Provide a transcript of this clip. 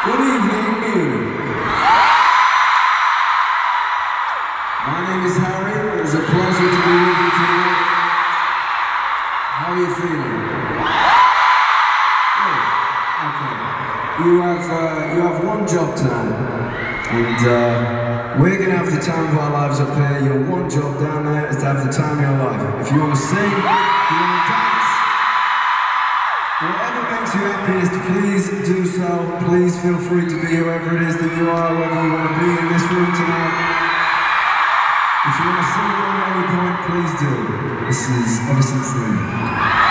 Good evening, Munich. My name is Harry. It is a pleasure to be with you tonight. How are you feeling? Good. Okay. You have one job tonight, and we're gonna have the time of our lives up here. Your one job down there is to have the time of your life. If you want to sing, you want to dance, whatever makes you happiest, please do so. Please feel free to be whoever it is that you are, whether you want to be in this room tonight. If you want to sing on at any point, please do. This is Ever Since Then.